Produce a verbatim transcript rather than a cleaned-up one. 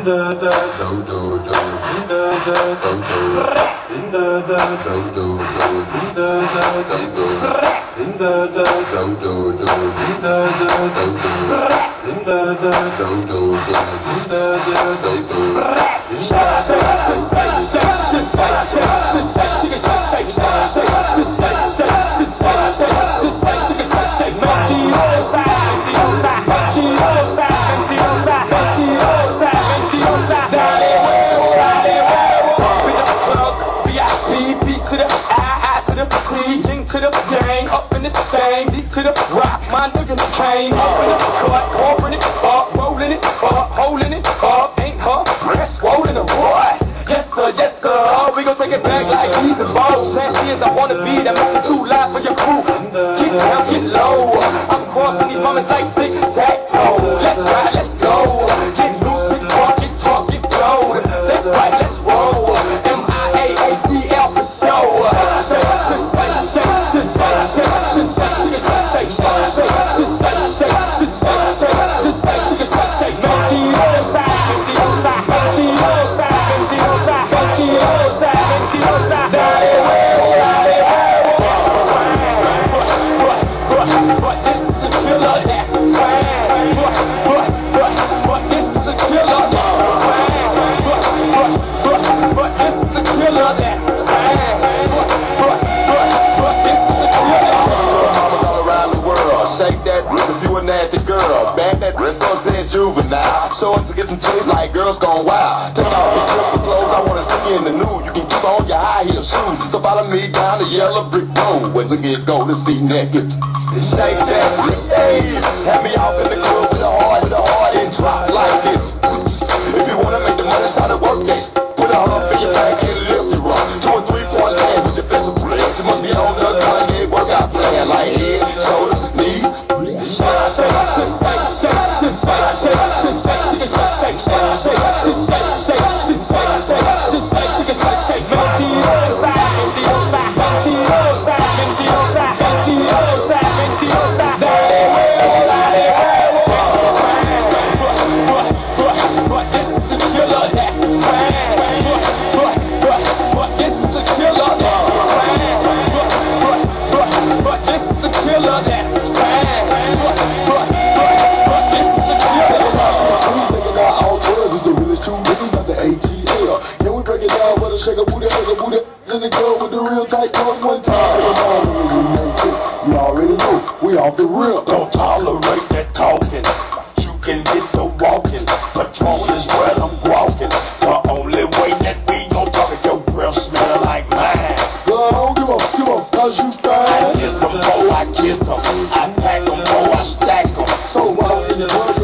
To the gang, up in this thing, deep to the rock, my nigga came up in the cut, covering it up, rolling it up, holding it up, ain't her, breast swollen and what? Yes sir, yes sir, we gon' take it back like these and balls. Last years I wanna be that making too loud for your crew. Get down, get low, I'm crossing these moments like tic-tac-toe. Let's ride, let's go, get loose, get drunk, get drunk, get blowed. Let's ride, let's roll, M I A A T L for show. Juvenile, so to get some chase like girls gone wild. Take off your stripper clothes, I wanna see you in the nude. You can keep on your high heel shoes. So follow me down the yellow brick road where the kids go to see naked. Shake that, hey, have me out in the club with a heart, with a heart and drop like this. If you wanna make the money, start to work this. Put a hump in your back and lift it up. Two or three point stand with your best of friends. You must be on the gun, yeah, workout plan like head, shoulders, knees. Shake a booty, shake a booty, in the club with the real tight clothes one time. You already know, we off the real. Don't tolerate that talking. You can get the walking. Patrol is where I'm walking. The only way that we gon' talk is your breath smell like mine. Girl, I don't give a, give a cause you fine. I kiss them, oh, I kiss them. I pack them, oh, I stack them. So why don't you